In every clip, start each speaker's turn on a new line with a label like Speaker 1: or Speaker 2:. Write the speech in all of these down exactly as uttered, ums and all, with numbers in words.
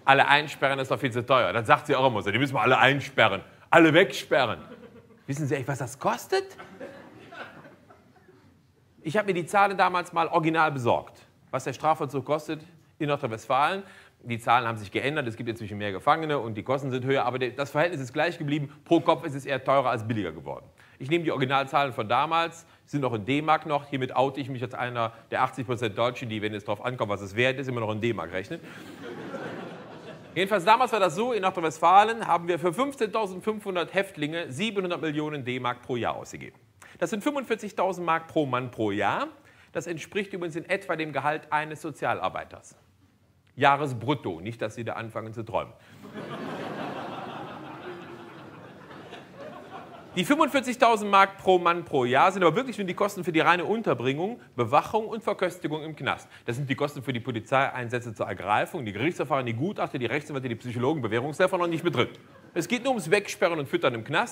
Speaker 1: alle einsperren ist doch viel zu teuer. Dann sagt sie auch immer so, die müssen wir alle einsperren, alle wegsperren. Wissen Sie echt, was das kostet? Ich habe mir die Zahlen damals mal original besorgt, was der Strafvollzug kostet in Nordrhein-Westfalen. Die Zahlen haben sich geändert, es gibt inzwischen mehr Gefangene und die Kosten sind höher, aber das Verhältnis ist gleich geblieben. Pro Kopf ist es eher teurer als billiger geworden. Ich nehme die Originalzahlen von damals, sind noch in D-Mark noch. Hiermit oute ich mich als einer der achtzig Prozent Deutschen, die, wenn es darauf ankommt, was es wert ist, immer noch in D-Mark rechnen. Jedenfalls damals war das so, in Nordrhein-Westfalen haben wir für fünfzehntausendfünfhundert Häftlinge siebenhundert Millionen D-Mark pro Jahr ausgegeben. Das sind fünfundvierzigtausend Mark pro Mann pro Jahr. Das entspricht übrigens in etwa dem Gehalt eines Sozialarbeiters. Jahresbrutto, nicht, dass Sie da anfangen zu träumen. Die fünfundvierzigtausend Mark pro Mann pro Jahr sind aber wirklich nur die Kosten für die reine Unterbringung, Bewachung und Verköstigung im Knast. Das sind die Kosten für die Polizeieinsätze zur Ergreifung, die Gerichtsverfahren, die Gutachter, die Rechtsanwälte, die Psychologen, Bewährungshelfer noch nicht mit drin. Es geht nur ums Wegsperren und Füttern im Knast.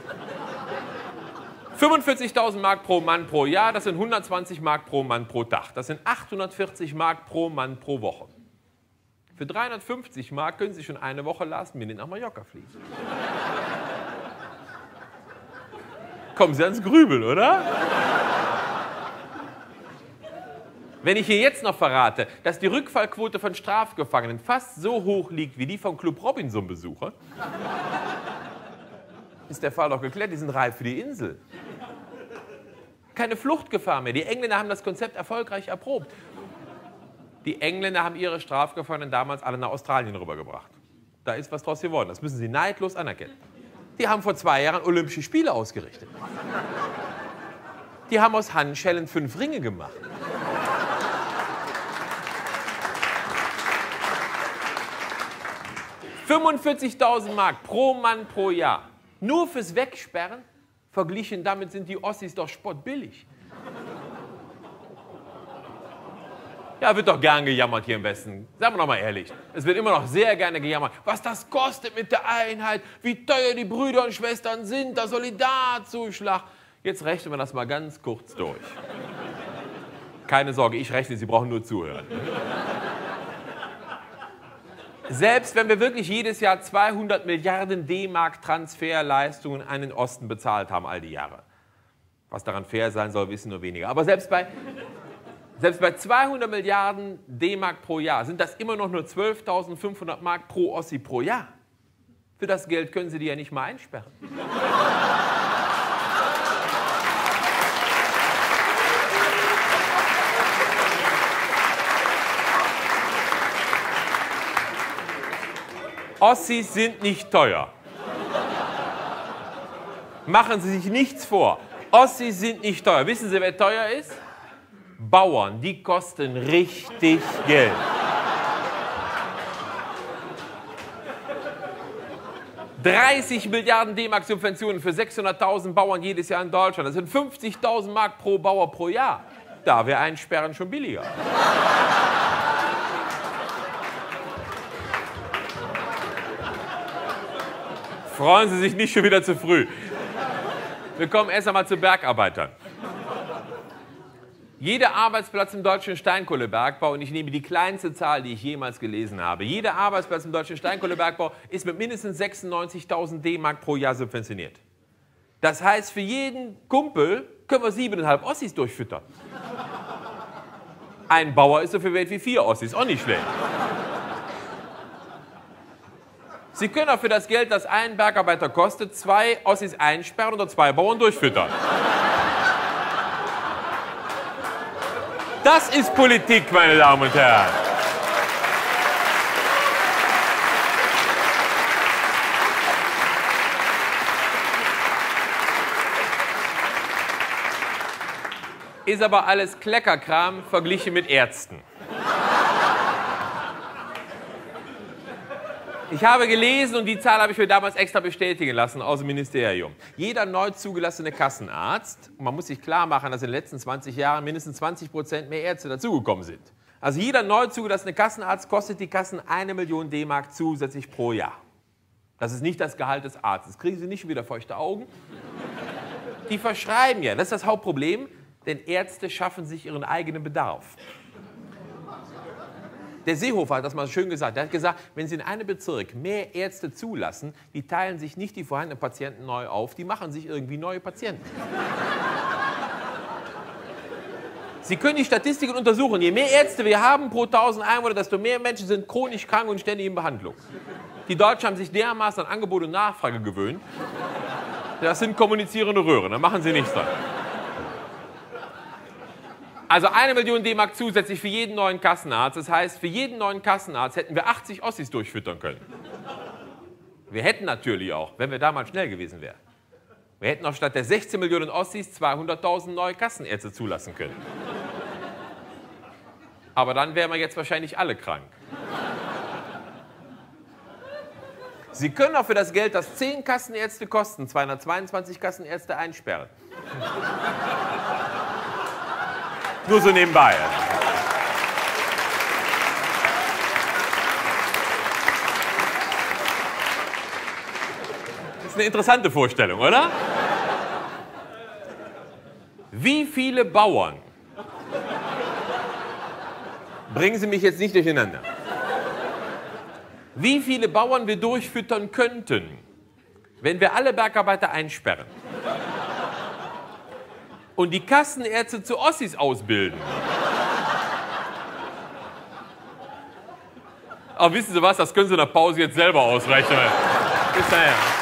Speaker 1: fünfundvierzigtausend Mark pro Mann pro Jahr, das sind hundertzwanzig Mark pro Mann pro Tag. Das sind achthundertvierzig Mark pro Mann pro Woche. Für dreihundertfünfzig Mark können Sie schon eine Woche last minute nach Mallorca fliegen. Kommen Sie ans Grübeln, oder? Wenn ich hier jetzt noch verrate, dass die Rückfallquote von Strafgefangenen fast so hoch liegt wie die vom Club Robinson-Besucher, ist der Fall doch geklärt, die sind reif für die Insel. Keine Fluchtgefahr mehr. Die Engländer haben das Konzept erfolgreich erprobt. Die Engländer haben ihre Strafgefangenen damals alle nach Australien rübergebracht. Da ist was draus geworden. Das müssen Sie neidlos anerkennen. Die haben vor zwei Jahren Olympische Spiele ausgerichtet. Die haben aus Handschellen fünf Ringe gemacht. fünfundvierzigtausend Mark pro Mann pro Jahr. Nur fürs Wegsperren? Verglichen damit sind die Ossis doch spottbillig. Ja, wird doch gern gejammert hier im Westen. Sagen wir doch mal ehrlich. Es wird immer noch sehr gerne gejammert. Was das kostet mit der Einheit, wie teuer die Brüder und Schwestern sind, der Solidarzuschlag. Jetzt rechnen wir das mal ganz kurz durch. Keine Sorge, ich rechne, Sie brauchen nur zuhören. Selbst wenn wir wirklich jedes Jahr zweihundert Milliarden D-Mark Transferleistungen an den Osten bezahlt haben, all die Jahre. Was daran fair sein soll, wissen nur wenige. Aber selbst bei... Selbst bei zweihundert Milliarden D-Mark pro Jahr sind das immer noch nur zwölftausendfünfhundert Mark pro Ossi pro Jahr. Für das Geld können Sie die ja nicht mal einsperren. Ossis sind nicht teuer. Machen Sie sich nichts vor. Ossis sind nicht teuer. Wissen Sie, wer teuer ist? Bauern, die kosten richtig Geld. dreißig Milliarden D-Mark Subventionen für sechshunderttausend Bauern jedes Jahr in Deutschland. Das sind fünfzigtausend Mark pro Bauer pro Jahr. Da wäre Einsperren schon billiger. Freuen Sie sich nicht schon wieder zu früh. Wir kommen erst einmal zu Bergarbeitern. Jeder Arbeitsplatz im deutschen Steinkohlebergbau, und ich nehme die kleinste Zahl, die ich jemals gelesen habe, jeder Arbeitsplatz im deutschen Steinkohlebergbau ist mit mindestens sechsundneunzigtausend D-Mark pro Jahr subventioniert. Das heißt, für jeden Kumpel können wir siebeneinhalb Ossis durchfüttern. Ein Bauer ist so viel wert wie vier Ossis, auch nicht schlecht. Sie können auch für das Geld, das ein Bergarbeiter kostet, zwei Ossis einsperren oder zwei Bauern durchfüttern. Das ist Politik, meine Damen und Herren. Ist aber alles Kleckerkram verglichen mit Ärzten. Ich habe gelesen, und die Zahl habe ich mir damals extra bestätigen lassen aus dem Ministerium. Jeder neu zugelassene Kassenarzt, und man muss sich klar machen, dass in den letzten zwanzig Jahren mindestens zwanzig Prozent mehr Ärzte dazugekommen sind. Also jeder neu zugelassene Kassenarzt kostet die Kassen eine Million D-Mark zusätzlich pro Jahr. Das ist nicht das Gehalt des Arztes. Kriegen Sie nicht wieder feuchte Augen? Die verschreiben ja. Das ist das Hauptproblem, denn Ärzte schaffen sich ihren eigenen Bedarf. Der Seehofer hat das mal schön gesagt. Er hat gesagt, wenn Sie in einem Bezirk mehr Ärzte zulassen, die teilen sich nicht die vorhandenen Patienten neu auf, die machen sich irgendwie neue Patienten. Sie können die Statistiken untersuchen. Je mehr Ärzte wir haben pro tausend Einwohner, desto mehr Menschen sind chronisch krank und ständig in Behandlung. Die Deutschen haben sich dermaßen an Angebot und Nachfrage gewöhnt. Das sind kommunizierende Röhren, da machen sie nichts dran. Also eine Million D-Mark zusätzlich für jeden neuen Kassenarzt. Das heißt, für jeden neuen Kassenarzt hätten wir achtzig Ossis durchfüttern können. Wir hätten natürlich auch, wenn wir damals schnell gewesen wären, wir hätten auch statt der sechzehn Millionen Ossis zweihunderttausend neue Kassenärzte zulassen können. Aber dann wären wir jetzt wahrscheinlich alle krank. Sie können auch für das Geld, das zehn Kassenärzte kosten, zweihundertzweiundzwanzig Kassenärzte einsperren. Nur so nebenbei. Das ist eine interessante Vorstellung, oder? Wie viele Bauern, bringen Sie mich jetzt nicht durcheinander, wie viele Bauern wir durchfüttern könnten, wenn wir alle Bergarbeiter einsperren und die Kassenärzte zu Ossis ausbilden? Aber wissen Sie was, das können Sie in der Pause jetzt selber ausrechnen. Bis dahin.